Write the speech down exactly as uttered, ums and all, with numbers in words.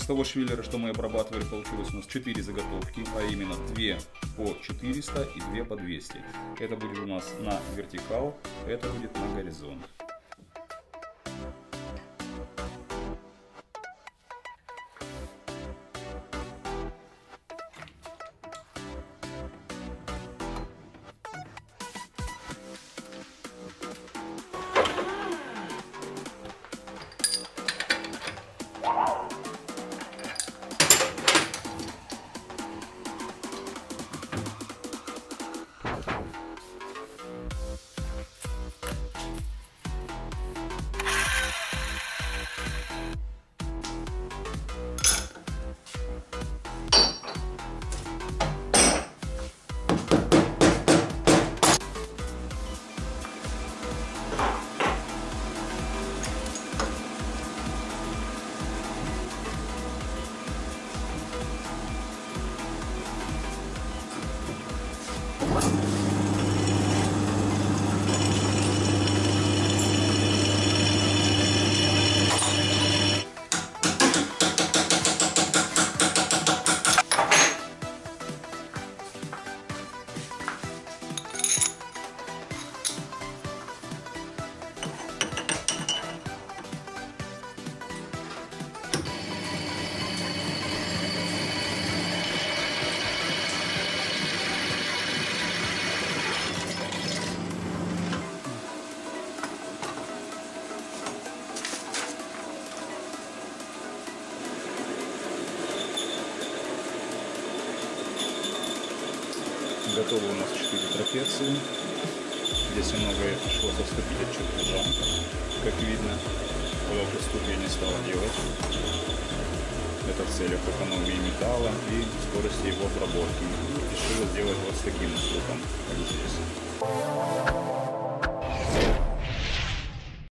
из того швеллера, что мы обрабатывали, получилось у нас четыре заготовки, а именно две по четыреста и две по двести. Это будет у нас на вертикал, это будет на горизонт. Готово у нас четыре трапеции. Здесь многое пришлось отступить от чертежа, как видно. Потому что ступ я не стал делать. Это в целях экономии металла и скорости его обработки. И решил сделать вот с таким ступом, как здесь.